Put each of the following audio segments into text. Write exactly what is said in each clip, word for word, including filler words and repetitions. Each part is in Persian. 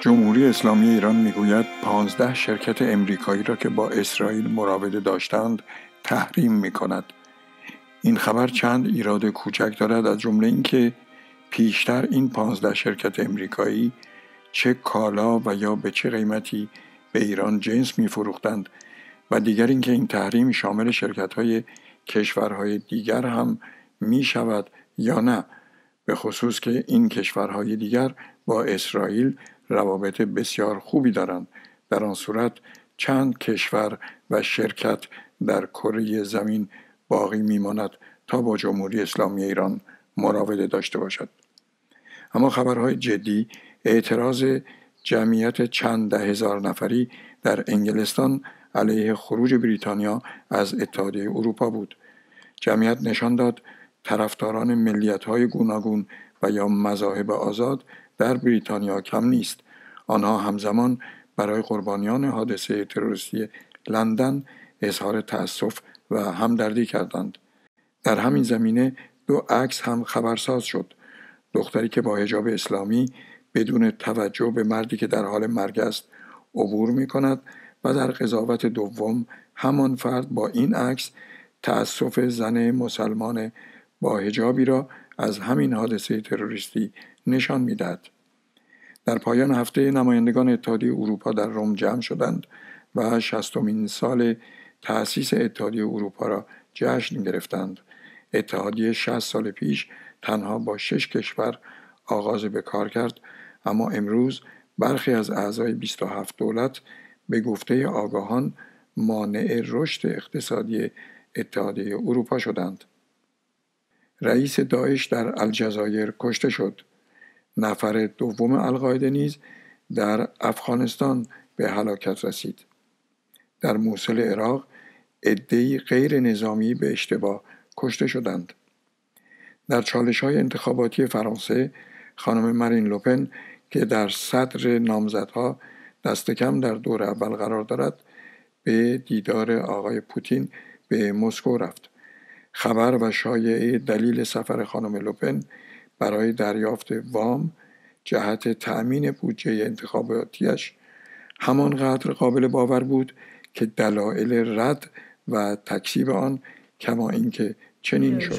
جمهوری اسلامی ایران میگوید پانزده شرکت امریکایی را که با اسرائیل مراوده داشتند تحریم میکند. این خبر چند ایراد کوچک دارد، از جمله اینکه پیشتر این پانزده شرکت امریکایی چه کالا و یا به چه قیمتی به ایران جنس میفروختند و دیگر اینکه این تحریم شامل شرکت‌های کشورهای دیگر هم می شود یا نه، به خصوص که این کشورهای دیگر با اسرائیل روابط بسیار خوبی دارند. در آن صورت چند کشور و شرکت در کره زمین باقی میماند تا با جمهوری اسلامی ایران مراوده داشته باشد. اما خبرهای جدی اعتراض جمعیت چند ده هزار نفری در انگلستان علیه خروج بریتانیا از اتحادیه اروپا بود. جمعیت نشان داد طرفداران ملیت‌های گوناگون و یا مذاهب آزاد در بریتانیا کم نیست. آنها همزمان برای قربانیان حادثه تروریستی لندن اظهار تأسف و همدردی کردند. در همین زمینه دو عکس هم خبرساز شد. دختری که با حجاب اسلامی بدون توجه به مردی که در حال مرگ است عبور می کند و در قضاوت دوم همان فرد با این عکس تأسف زن مسلمان با حجابی را از همین حادثه تروریستی نشان می دهد. در پایان هفته نمایندگان اتحادیه اروپا در روم جمع شدند و شصتمین سال تأسیس اتحادیه اروپا را جشن گرفتند. اتحادیه شصت سال پیش تنها با شش کشور آغاز به کار کرد، اما امروز برخی از اعضای بیست و هفت دولت به گفته آگاهان مانع رشد اقتصادی اتحادیه اروپا شدند. رئیس داعش در الجزایر کشته شد. نفر دوم القاعده نیز در افغانستان به هلاکت رسید. در موصل عراق عده‌ای غیر نظامی به اشتباه کشته شدند. در چالش‌های انتخاباتی فرانسه خانم مارین لوپن که در صدر نامزدها دست کم در دور اول قرار دارد، به دیدار آقای پوتین به مسکو رفت. خبر و شایعه دلیل سفر خانم لوپن برای دریافت وام جهت تأمین بودجه انتخاباتیش همانقدر قابل باور بود که دلایل رد و تکذیب آن، کما اینکه چنین شد.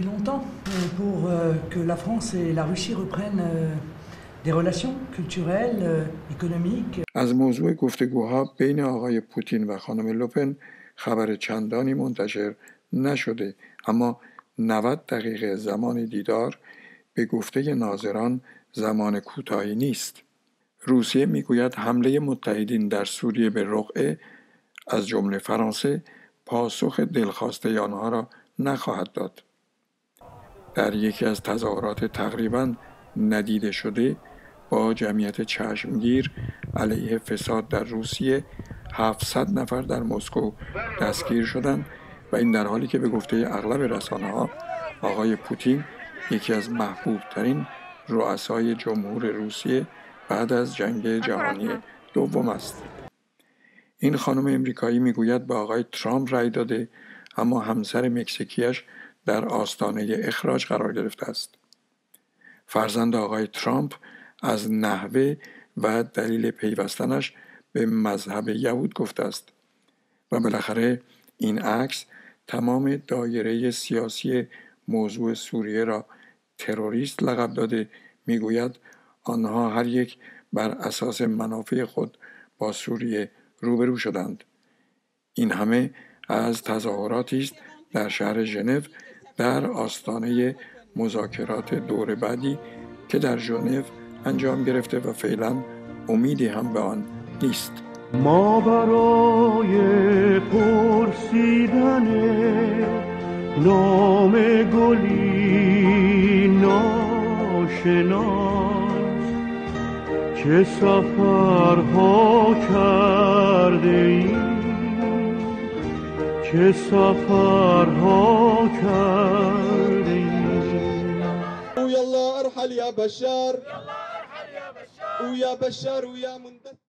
از موضوع گفتگوها بین آقای پوتین و خانم لوپن خبر چندانی منتشر نشده، اما نود دقیقه زمان دیدار به گفته ناظران زمان کوتاهی نیست. روسیه میگوید حمله متحدین در سوریه به رقعه از جمله فرانسه پاسخ دلخواسته آنها را نخواهد داد. در یکی از تظاهرات تقریباً ندیده شده با جمعیت چشمگیر علیه فساد در روسیه هفتصد نفر در مسکو دستگیر شدند و این در حالی که به گفته اغلب رسانه‌ها آقای پوتین یکی از محبوب ترین رؤسای جمهور روسیه بعد از جنگ جهانی دوم است. این خانم امریکایی میگوید به آقای ترامپ رأی داده، اما همسر مکزیکیش در آستانه اخراج قرار گرفته است. فرزند آقای ترامپ از نحوه و دلیل پیوستنش به مذهب یهود گفته است. و بالاخره این عکس تمام دایره سیاسی موضوع سوریه را تروریست لقب داده. میگوید آنها هر یک بر اساس منافع خود با سوریه روبرو شدند. این همه از تظاهراتی است در شهر ژنو در آستانه مذاکرات دور بعدی که در ژنو انجام گرفته و فعلا امیدی هم به آن نیست. ما برای پرسیدن نام گلی ناشناس چه سفرها کرده ایم، چه سفرها کرده ایم. او یالله ارحل یا بشار، او یا بشار و یا منتصر.